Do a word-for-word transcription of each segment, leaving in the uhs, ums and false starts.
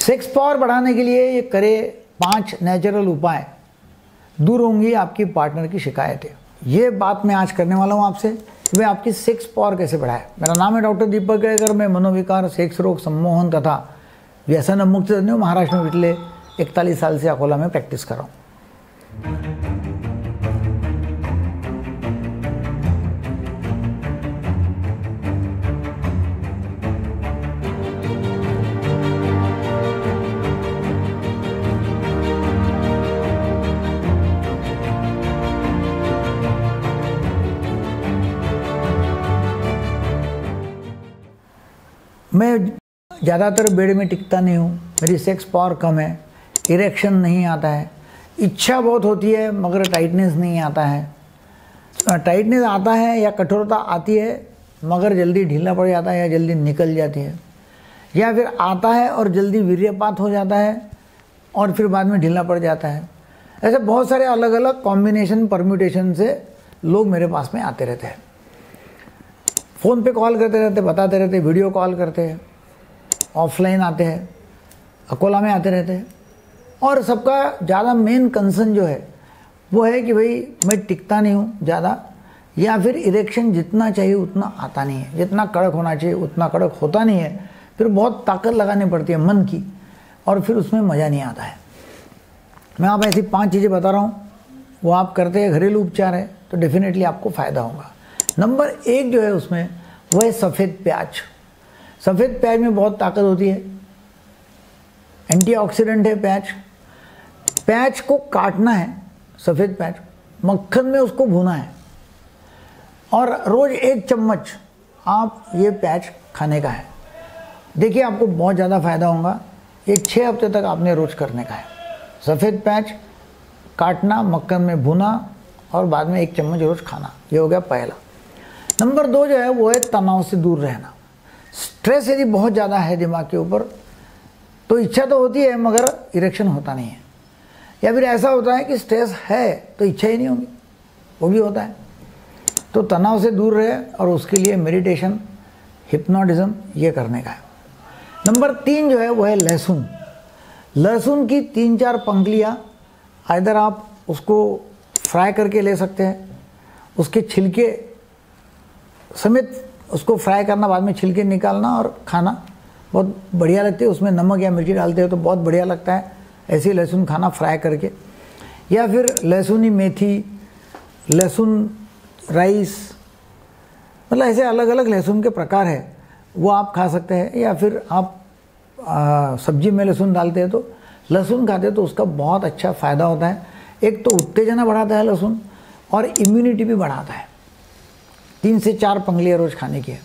Sex power बढ़ाने के लिए ये करे पांच नेचुरल उपाय, दूर होंगी आपकी पार्टनर की शिकायतें। ये बात मैं आज करने वाला हूँ आपसे कि भाई आपकी सेक्स पावर कैसे बढ़ाए। मेरा नाम है डॉक्टर दीपक केळकर। मैं मनोविकार, सेक्स रोग, सम्मोहन तथा व्यसन मुक्त तज्ञ महाराष्ट्र में पिछले इकतालीस साल से अकोला में प्रैक्टिस कर रहा हूँ। मैं ज़्यादातर बेड में टिकता नहीं हूँ, मेरी सेक्स पावर कम है, इरेक्शन नहीं आता है, इच्छा बहुत होती है मगर टाइटनेस नहीं आता है, टाइटनेस आता है या कठोरता आती है मगर जल्दी ढीला पड़ जाता है या जल्दी निकल जाती है, या फिर आता है और जल्दी वीर्यपात हो जाता है और फिर बाद में ढीला पड़ जाता है। ऐसे बहुत सारे अलग अलग कॉम्बिनेशन परम्यूटेशन से लोग मेरे पास में आते रहते हैं। फ़ोन पे कॉल करते रहते, बताते रहते, वीडियो कॉल करते हैं, ऑफलाइन आते हैं, अकोला में आते रहते हैं। और सबका ज़्यादा मेन कंसर्न जो है वो है कि भाई मैं टिकता नहीं हूँ ज़्यादा, या फिर इरेक्शन जितना चाहिए उतना आता नहीं है, जितना कड़क होना चाहिए उतना कड़क होता नहीं है, फिर बहुत ताकत लगानी पड़ती है मन की और फिर उसमें मज़ा नहीं आता है। मैं आप ऐसी पांच चीज़ें बता रहा हूँ, वो आप करते हैं, घरेलू उपचार है, तो डेफिनेटली आपको फ़ायदा होगा। नंबर एक जो है उसमें वो है सफ़ेद प्याज। सफ़ेद प्याज में बहुत ताकत होती है, एंटीऑक्सीडेंट है प्याज। प्याज को काटना है, सफ़ेद प्याज, मक्खन में उसको भूना है और रोज़ एक चम्मच आप ये प्याज खाने का है। देखिए आपको बहुत ज़्यादा फ़ायदा होगा। ये छः हफ्ते तक आपने रोज़ करने का है। सफ़ेद प्याज काटना, मक्खन में भूना और बाद में एक चम्मच रोज़ खाना। ये हो गया पहला। नंबर दो जो है वो है तनाव से दूर रहना। स्ट्रेस यदि बहुत ज़्यादा है दिमाग के ऊपर तो इच्छा तो होती है मगर इरेक्शन होता नहीं है, या फिर ऐसा होता है कि स्ट्रेस है तो इच्छा ही नहीं होगी, वो भी होता है। तो तनाव से दूर रहे और उसके लिए मेडिटेशन, हिप्नोटिज्म ये करने का है। नंबर तीन जो है वो है लहसुन। लहसुन की तीन चार पंखुड़ियाँ इधर आप उसको फ्राई करके ले सकते हैं, उसके छिलके समेत उसको फ्राई करना, बाद में छिलके निकालना और खाना बहुत बढ़िया लगती है। उसमें नमक या मिर्ची डालते हो तो बहुत बढ़िया लगता है, ऐसे लहसुन खाना फ्राई करके। या फिर लहसुनी मेथी, लहसुन राइस, मतलब ऐसे अलग अलग लहसुन के प्रकार है, वो आप खा सकते हैं। या फिर आप आ, सब्जी में लहसुन डालते हैं तो लहसुन खाते हैं तो उसका बहुत अच्छा फ़ायदा होता है। एक तो उत्तेजना बढ़ाता है लहसुन और इम्यूनिटी भी बढ़ाता है। तीन से चार पंखुड़ियाँ रोज़ खाने की है।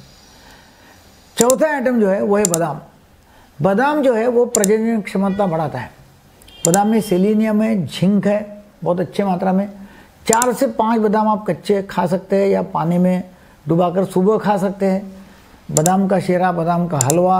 चौथा आइटम जो है वो है बादाम। बादाम जो है वो प्रजनन क्षमता बढ़ाता है। बादाम में सेलेनियम है, जिंक है बहुत अच्छे मात्रा में। चार से पाँच बादाम आप कच्चे खा सकते हैं या पानी में डुबाकर सुबह खा सकते हैं। बादाम का शीरा, बादाम का हलवा,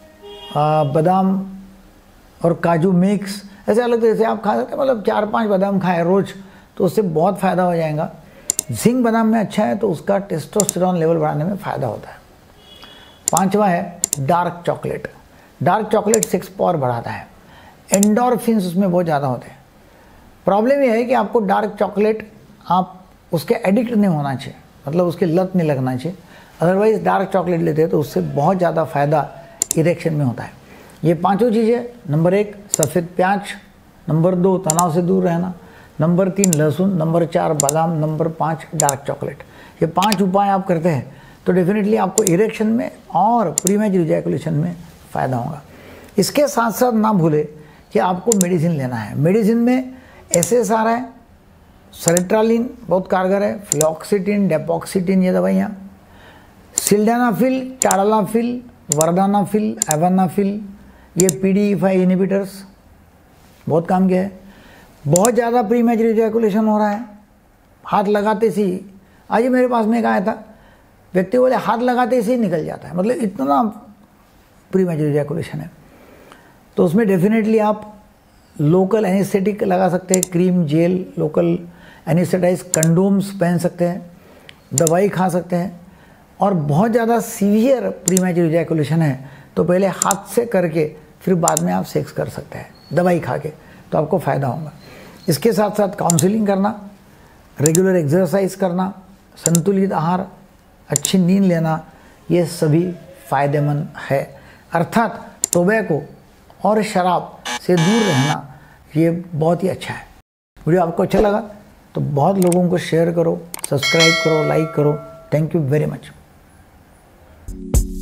बादाम और काजू मिक्स, ऐसे अलग तरह से आप खा सकते हैं। मतलब चार पाँच बादाम खाएं रोज़ तो उससे बहुत फ़ायदा हो जाएगा। जिंक बादाम में अच्छा है तो उसका टेस्टोस्टेरोन लेवल बढ़ाने में फ़ायदा होता है। पांचवा है dark chocolate. Dark chocolate sex power बढ़ाता है, एंडोर्फिन्स उसमें बहुत ज़्यादा होते हैं। प्रॉब्लम ये है कि आपको डार्क चॉकलेट, आप उसके एडिक्ट नहीं होना चाहिए, मतलब उसकी लत नहीं लगना चाहिए। अदरवाइज डार्क चॉकलेट लेते हैं तो उससे बहुत ज़्यादा फ़ायदा इरेक्शन में होता है। ये पाँचों चीज़ें, नंबर एक सफ़ेद प्याज, नंबर दो तनाव से दूर रहना, नंबर तीन लहसुन, नंबर चार बादाम, नंबर पाँच डार्क चॉकलेट। ये पांच उपाय आप करते हैं तो डेफिनेटली आपको इरेक्शन में और प्रीमैच्योर इजैकुलेशन में फ़ायदा होगा। इसके साथ साथ ना भूले कि आपको मेडिसिन लेना है। मेडिसिन में एस एस आर है, सेरेट्रालिन बहुत कारगर है, फ्लॉक्सिटिन, डेपोक्सिटिन ये दवाइयाँ, सिल्डेनाफिल, टाडालाफिल, वर्दानाफिल, एवानाफिल, ये P D E five inhibitors बहुत काम के है। बहुत ज़्यादा प्रीमैच्योर इजैकुलेशन हो रहा है, हाथ लगाते से ही, आज ही मेरे पास में एक आया था, व्यक्ति बोले हाथ लगाते से ही निकल जाता है, मतलब इतना प्रीमैच्योर इजैकुलेशन है। तो उसमें डेफिनेटली आप लोकल एनेस्थेटिक लगा सकते हैं, cream, gel, local anaesthetise, condoms पहन सकते हैं, दवाई खा सकते हैं। और बहुत ज़्यादा सीवियर प्रीमैच्योर इजैकुलेशन है तो पहले हाथ से करके फिर बाद में आप सेक्स कर सकते हैं दवाई खा के, तो आपको फ़ायदा होगा। इसके साथ साथ काउंसलिंग करना, रेगुलर एक्सरसाइज करना, संतुलित आहार, अच्छी नींद लेना, ये सभी फ़ायदेमंद है। अर्थात टोबैको और शराब से दूर रहना ये बहुत ही अच्छा है। वीडियो आपको अच्छा लगा तो बहुत लोगों को शेयर करो, सब्सक्राइब करो, लाइक करो। Thank you very much.